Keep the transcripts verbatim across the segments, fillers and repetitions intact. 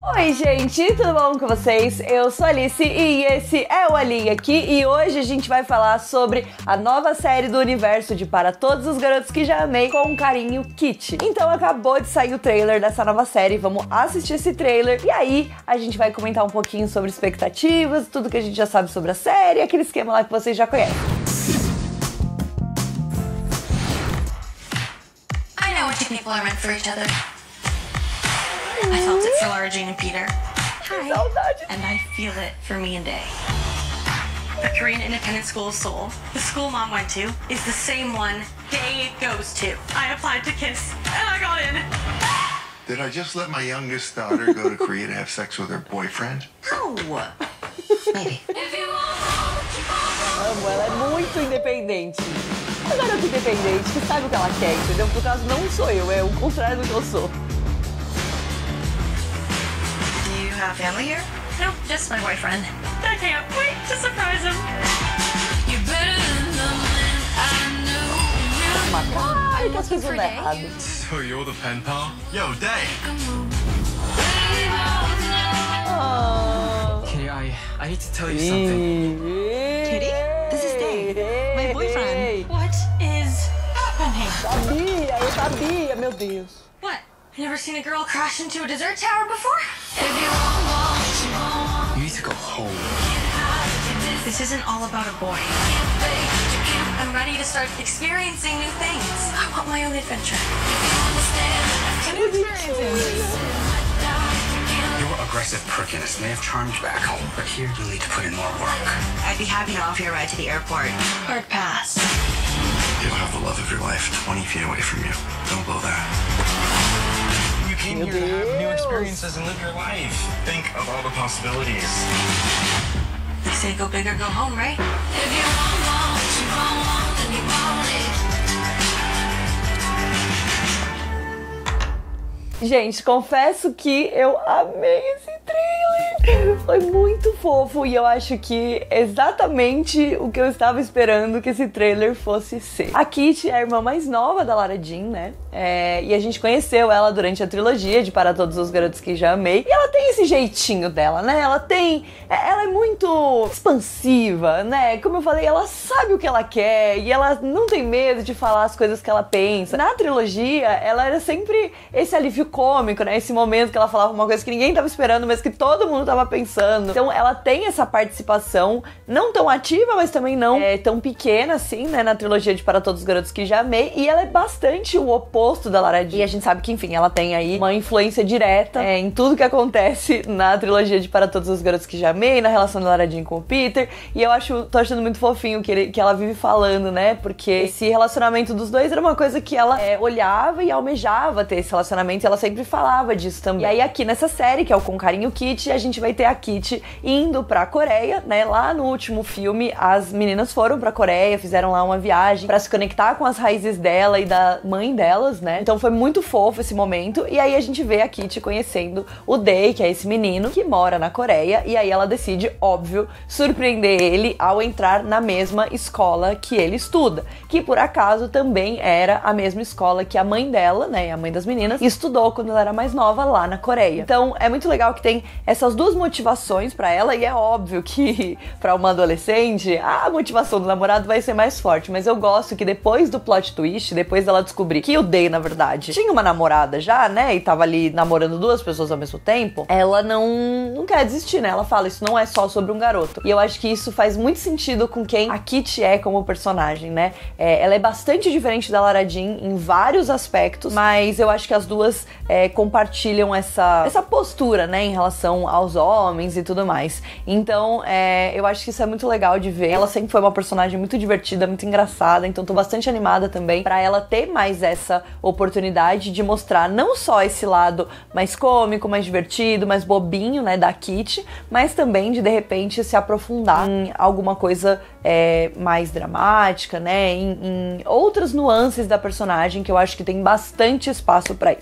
Oi gente, tudo bom com vocês? Eu sou a Alice e esse é o Ali aqui e hoje a gente vai falar sobre a nova série do universo de Para Todos os Garotos que Já Amei com carinho, Kitty. Então acabou de sair o trailer dessa nova série, vamos assistir esse trailer e aí a gente vai comentar um pouquinho sobre expectativas, tudo que a gente já sabe sobre a série, aquele esquema lá que vocês já conhecem. I know what you people are meant for each other. I felt it for Lara Jean and Peter. Hi. And I feel it for me and Day. The Korean Independent School of Seoul, the school Mom went to, is the same one Day goes to. I applied to KISS, and I got in. Did I just let my youngest daughter go to Korea to have sex with her boyfriend? No. Maybe. Amo, ela é muito independente. A garota independente que sabe o que ela quer, entendeu? Por causa não sou eu, é o contrário do que eu sou. You have family here? No, just my boyfriend. I can't wait to surprise him. You're better than the man I knew. Uma cara que as coisas não errado. So you're the pen pal? Yo, Day! Oh. Kitty, I, I need to tell you something. Kitty? This is Day, my boyfriend. What is happening? Sabia, eu sabia, meu Deus. What? Never seen a girl crash into a dessert tower before? You need to go home. This isn't all about a boy. I'm ready to start experiencing new things. I want my own adventure. New experiences. Your aggressive prickiness may have charmed you back home, but here you'll need to put in more work. I'd be happy to offer you a ride to the airport. Hard pass. You'll have the love of your life twenty feet away from you. Don't blow that. You came here to have new experiences and live your life. Think of all the possibilities. They say go big or go home, right? If you want what you want, then you want it. Gente, confesso que eu amei esse trailer. Foi muito fofo e eu acho que exatamente o que eu estava esperando que esse trailer fosse ser. A Kitty é a irmã mais nova da Lara Jean, né? É, e a gente conheceu ela durante a trilogia de Para Todos os Garotos que Já Amei. E ela tem esse jeitinho dela, né? Ela tem... Ela é muito expansiva, né? Como eu falei, ela sabe o que ela quer e ela não tem medo de falar as coisas que ela pensa. Na trilogia, ela era sempre esse alívio cômico, né? Esse momento que ela falava uma coisa que ninguém tava esperando, mas que todo mundo tava pensando. Então ela tem essa participação não tão ativa, mas também não é, tão pequena assim, né? Na trilogia de Para Todos os Garotos que Já Amei. E ela é bastante o oposto da Lara Jean. E a gente sabe que, enfim, ela tem aí uma influência direta é, em tudo que acontece na trilogia de Para Todos os Garotos que Já Amei, na relação da Lara Jean com o Peter. E eu acho, tô achando muito fofinho que, ele, que ela vive falando, né? Porque esse relacionamento dos dois era uma coisa que ela é, olhava e almejava ter esse relacionamento. E ela sempre falava disso também. E aí aqui nessa série, que é o Com Carinho Kitty, a gente vai ter a Kitty indo pra Coreia, né? Lá no último filme, as meninas foram pra Coreia, fizeram lá uma viagem pra se conectar com as raízes dela e da mãe delas, né? Então foi muito fofo esse momento. E aí a gente vê a Kitty conhecendo o Day, que é esse menino que mora na Coreia. E aí ela decide, óbvio, surpreender ele ao entrar na mesma escola que ele estuda. Que por acaso também era a mesma escola que a mãe dela, né? A mãe das meninas, estudou quando ela era mais nova lá na Coreia. Então é muito legal que tem essas duas motivações pra ela e é óbvio que pra uma adolescente a motivação do namorado vai ser mais forte, mas eu gosto que depois do plot twist, depois dela descobrir que o Day, na verdade, tinha uma namorada já, né, e tava ali namorando duas pessoas ao mesmo tempo, ela não, não quer desistir, né, ela fala, isso não é só sobre um garoto. E eu acho que isso faz muito sentido com quem a Kitty é como personagem, né, é, ela é bastante diferente da Lara Jean em vários aspectos, mas eu acho que as duas é, compartilham essa, essa postura, né, em relação aos homens e tudo mais. Então, é, eu acho que isso é muito legal de ver. Ela sempre foi uma personagem muito divertida, muito engraçada, então tô bastante animada também pra ela ter mais essa oportunidade de mostrar não só esse lado mais cômico, mais divertido, mais bobinho, né, da Kitty, mas também de, de repente, se aprofundar em alguma coisa é, mais dramática, né, em, em outras nuances da personagem, que eu acho que tem bastante espaço pra isso. A Ana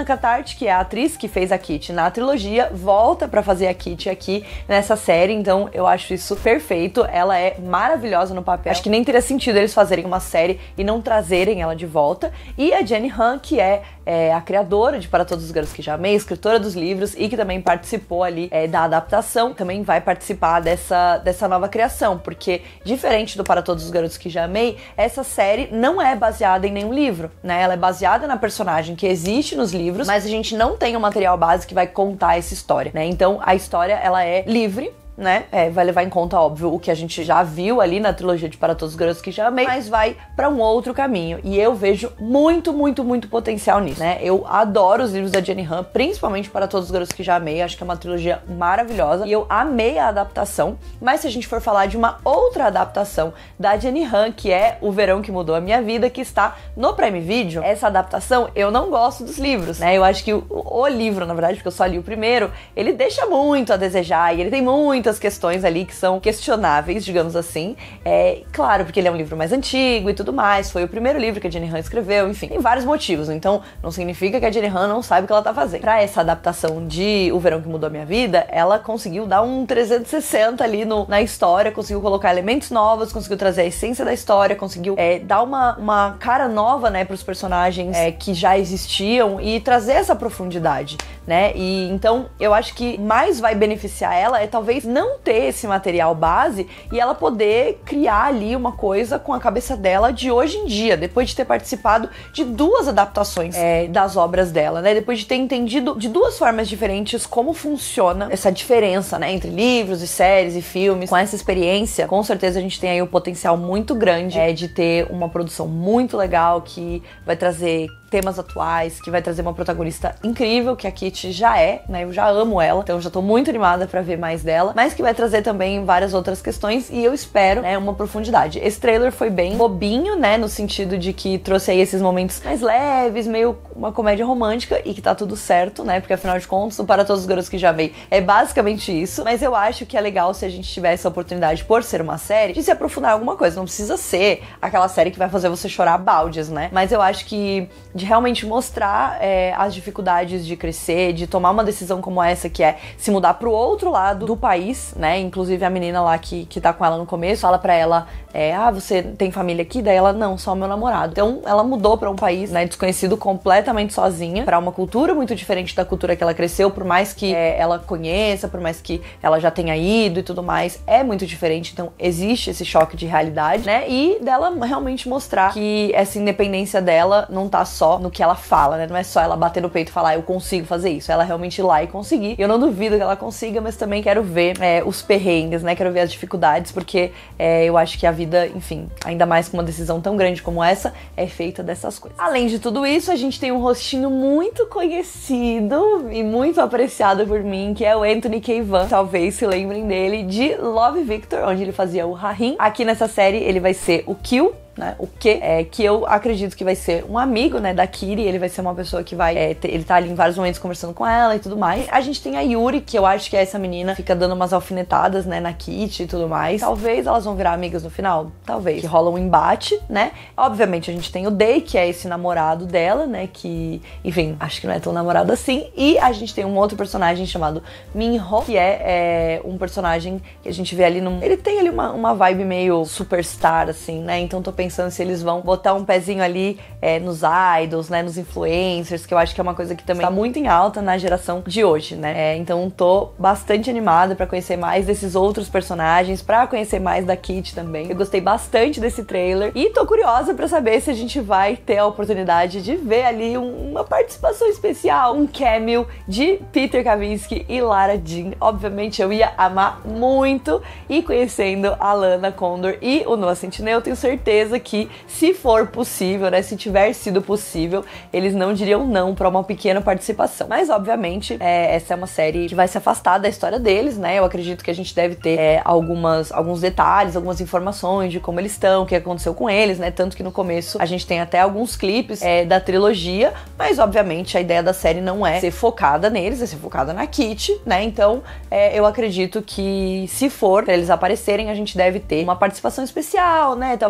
Lana Catart, que é a atriz que fez a Kitty na trilogia, volta pra fazer a Kitty aqui nessa série, então eu acho isso perfeito. Ela é maravilhosa no papel. Acho que nem teria sentido eles fazerem uma série e não trazerem ela de volta. E a Jenny Han, que é, é a criadora de Para Todos os Garotos que Já Amei, escritora dos livros e que também participou ali é, da adaptação, também vai participar dessa, dessa nova criação, porque diferente do Para Todos os Garotos que Já Amei, essa série não é baseada em nenhum livro, né? Ela é baseada na personagem que existe nos livros, mas a gente não tem um material base que vai contar essa história, né? Então a história, ela é livre, né? É, vai levar em conta, óbvio, o que a gente já viu ali na trilogia de Para Todos os Garotos que Já Amei, mas vai pra um outro caminho. E eu vejo muito, muito, muito potencial nisso, né? Eu adoro os livros da Jenny Han, principalmente Para Todos os Garotos que Já Amei. Acho que é uma trilogia maravilhosa e eu amei a adaptação. Mas se a gente for falar de uma outra adaptação da Jenny Han, que é O Verão que Mudou a Minha Vida, que está no Prime Video, essa adaptação eu não gosto dos livros, né? Eu acho que o, o livro, na verdade, porque eu só li o primeiro, ele deixa muito a desejar e ele tem muitas questões ali que são questionáveis, digamos assim. É claro, porque ele é um livro mais antigo e tudo mais, foi o primeiro livro que a Jenny Han escreveu, enfim, tem vários motivos, então não significa que a Jenny Han não sabe o que ela tá fazendo. Pra essa adaptação de O Verão que Mudou a Minha Vida, ela conseguiu dar um trezentos e sessenta ali no, na história, conseguiu colocar elementos novos, conseguiu trazer a essência da história, conseguiu é, dar uma, uma cara nova, né, pros personagens é, que já existiam e trazer essa profundidade, né, e então eu acho que mais vai beneficiar ela é talvez não ter esse material base e ela poder criar ali uma coisa com a cabeça dela de hoje em dia, depois de ter participado de duas adaptações é, das obras dela, né? Depois de ter entendido de duas formas diferentes como funciona essa diferença, né? Entre livros e séries e filmes. Com essa experiência, com certeza a gente tem aí um potencial muito grande é, de ter uma produção muito legal que vai trazer temas atuais, que vai trazer uma protagonista incrível, que a Kitty já é, né? Eu já amo ela, então já tô muito animada pra ver mais dela, mas que vai trazer também várias outras questões e eu espero, né, uma profundidade. Esse trailer foi bem bobinho, né, no sentido de que trouxe aí esses momentos mais leves, meio uma comédia romântica e que tá tudo certo, né, porque afinal de contas, o Para Todos os Garotos que Já Amei é basicamente isso, mas eu acho que é legal se a gente tivesse a oportunidade, por ser uma série, de se aprofundar em alguma coisa. Não precisa ser aquela série que vai fazer você chorar baldes, né, mas eu acho que de realmente mostrar é, as dificuldades de crescer, de tomar uma decisão como essa, que é se mudar pro outro lado do país, né? Inclusive a menina lá que, que tá com ela no começo, fala pra ela, é, ah, você tem família aqui? Daí ela, não, só meu namorado. Então ela mudou pra um país, né, desconhecido, completamente sozinha, pra uma cultura muito diferente da cultura que ela cresceu, por mais que é, ela conheça, por mais que ela já tenha ido e tudo mais, é muito diferente, então existe esse choque de realidade, né? E dela realmente mostrar que essa independência dela não tá só no que ela fala, né? Não é só ela bater no peito e falar, eu consigo fazer isso, ela realmente ir lá e conseguir. Eu não duvido que ela consiga, mas também quero ver é, os perrengues, né? Quero ver as dificuldades, porque é, eu acho que a vida, enfim, ainda mais com uma decisão tão grande como essa, é feita dessas coisas. Além de tudo isso, a gente tem um rostinho muito conhecido e muito apreciado por mim, que é o Anthony Kayvan. Talvez se lembrem dele de Love, Victor, onde ele fazia o Rahim. Aqui nessa série ele vai ser o Kill, né, o que é que eu acredito que vai ser um amigo, né, da Kiri. Ele vai ser uma pessoa que vai é, ter, ele tá ali em vários momentos conversando com ela e tudo mais. A gente tem a Yuri, que eu acho que é essa menina fica dando umas alfinetadas, né, na Kitty e tudo mais. Talvez elas vão virar amigas no final, talvez, que rola um embate, né. Obviamente a gente tem o Day, que é esse namorado dela, né, que, enfim, acho que não é tão namorado assim. E a gente tem um outro personagem chamado Minho, que é, é um personagem que a gente vê ali num... ele tem ali uma, uma vibe meio superstar, assim, né, então tô pensando se eles vão botar um pezinho ali é, nos idols, né, nos influencers, que eu acho que é uma coisa que também tá muito em alta na geração de hoje, né, é, então tô bastante animada pra conhecer mais desses outros personagens, pra conhecer mais da Kitty também. Eu gostei bastante desse trailer e tô curiosa pra saber se a gente vai ter a oportunidade de ver ali um, uma participação especial, um cameo de Peter Kavinsky e Lara Jean. Obviamente eu ia amar muito, e conhecendo a Lana Condor e o Noah Centineo, eu tenho certeza que, se for possível, né, se tiver sido possível, eles não diriam não pra uma pequena participação. Mas, obviamente, é, essa é uma série que vai se afastar da história deles, né? Eu acredito que a gente deve ter é, algumas, alguns detalhes, algumas informações de como eles estão, o que aconteceu com eles, né? Tanto que no começo a gente tem até alguns clipes é, da trilogia, mas, obviamente, a ideia da série não é ser focada neles, é ser focada na Kitty, né? Então, é, eu acredito que, se for pra eles aparecerem, a gente deve ter uma participação especial, né? Talvez, assim,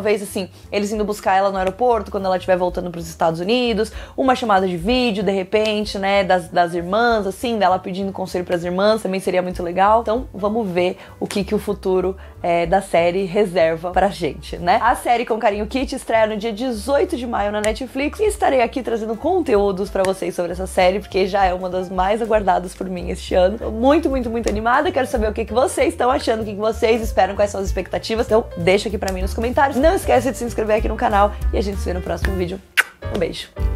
eles indo buscar ela no aeroporto quando ela estiver voltando pros Estados Unidos, uma chamada de vídeo, de repente, né, das, das irmãs, assim, dela pedindo conselho pras irmãs, também seria muito legal. Então, vamos ver o que que o futuro é, da série reserva pra gente, né? A série Com Carinho Kit estreia no dia dezoito de maio na Netflix e estarei aqui trazendo conteúdos pra vocês sobre essa série, porque já é uma das mais aguardadas por mim este ano. Tô muito, muito, muito animada, quero saber o que que vocês estão achando, o que que vocês esperam, quais são as expectativas, então deixa aqui pra mim nos comentários. Não esquece de se inscrever aqui no canal e a gente se vê no próximo vídeo. Um beijo!